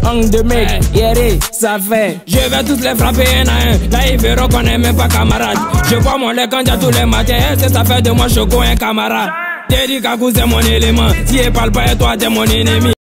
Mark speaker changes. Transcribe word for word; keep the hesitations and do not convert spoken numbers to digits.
Speaker 1: manque de mecs, yeah, ça fait. Je vais tous les frapper un à un. Là ils verront qu'on est même pas camarades. Je vois mon lait quand tous les matins. C'est ça fait de moi Choco un camarade. T'es dit qu'à c'est mon élément. Si elle parle pas et toi t'es mon ennemi.